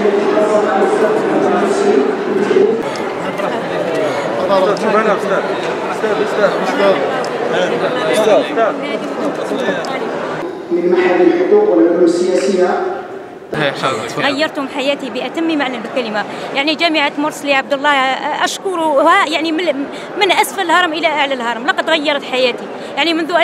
من محل الحقوق والعلوم السياسية. غيرتم حياتي بأتم معنى الكلمة. يعني جامعة مرسلي عبد الله أشكرها يعني من أسفل الهرم إلى أعلى الهرم، لقد غيرت حياتي. يعني منذ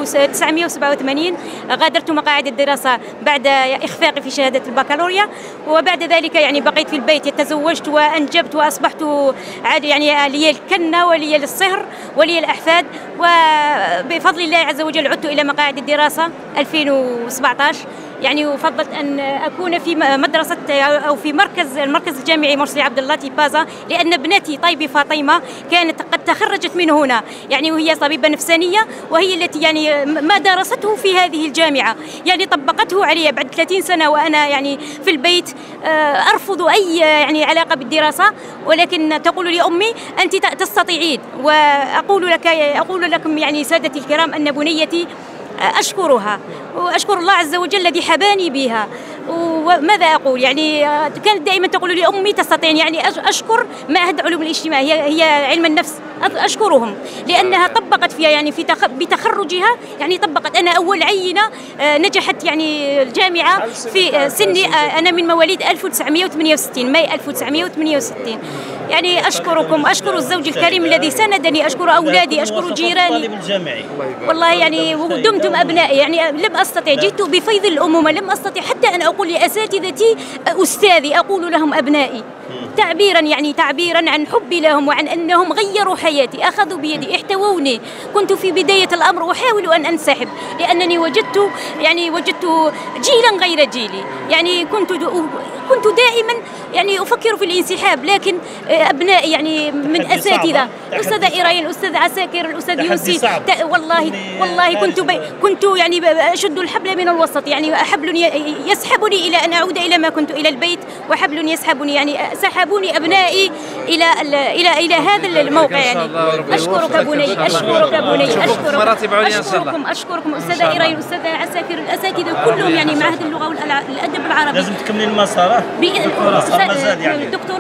1987 غادرت مقاعد الدراسة بعد إخفاقي في شهادة البكالوريا، وبعد ذلك يعني بقيت في البيت، تزوجت وأنجبت وأصبحت يعني لي الكنة ولي الصهر ولي الأحفاد، وبفضل الله عز وجل عدت إلى مقاعد الدراسة 2017. يعني وفضلت أن أكون في مدرسة أو في المركز الجامعي مرسي عبد الله تيبازا، لأن ابنتي طيبة فاطمة كانت قد تخرجت من هنا، يعني وهي طبيبة نفسانية، وهي التي يعني ما درسته في هذه الجامعة يعني طبقته علي بعد 30 سنة وأنا يعني في البيت أرفض أي يعني علاقة بالدراسة، ولكن تقول لي أمي أنت تستطيعين. وأقول لكم يعني سادتي الكرام أن بنيتي أشكرها وأشكر الله عز وجل الذي حباني بها. وماذا أقول يعني كانت دائما تقول لي أمي تستطيع، يعني أشكر معهد علوم الاجتماع هي علم النفس، أشكرهم لأنها طبقت فيها يعني بتخرجها، يعني طبقت. أنا أول عينة نجحت يعني الجامعة في سني، أنا من مواليد 1968 ماي 1968. يعني أشكركم، أشكر الزوج الكريم الذي ساندني، أشكر أولادي، أشكر جيراني. والله يعني ودمتم أبنائي، يعني لم أستطع، جئت بفيض الأمومة، لم أستطع حتى أن أقول لأساتذتي أستاذي، أقول لهم أبنائي، تعبيرا عن حبي لهم وعن أنهم غيروا حياتي، أخذوا بيدي، احتووني. كنت في بداية الأمر أحاول أن أنسحب لأنني وجدت جيلا غير جيلي، يعني كنت دائما يعني أفكر في الانسحاب، لكن أبنائي يعني من أساتذة، الأستاذة إيرين، الأستاذ عساكر، الأستاذ يونسي، والله كنت يعني أشد الحبل من الوسط، يعني حبل يسحبني إلى أن أعود إلى ما كنت، إلى البيت، وحبل يسحبني، يعني سحبوني أبنائي إلى هذا الموقع. يعني أشكرك بني، أشكرك أشكركم أستاذة إيرين، الأستاذة عساكر، الأساتذة كلهم، يعني معهد اللغة والأدب العربي. لازم تكملين المسار. دكتور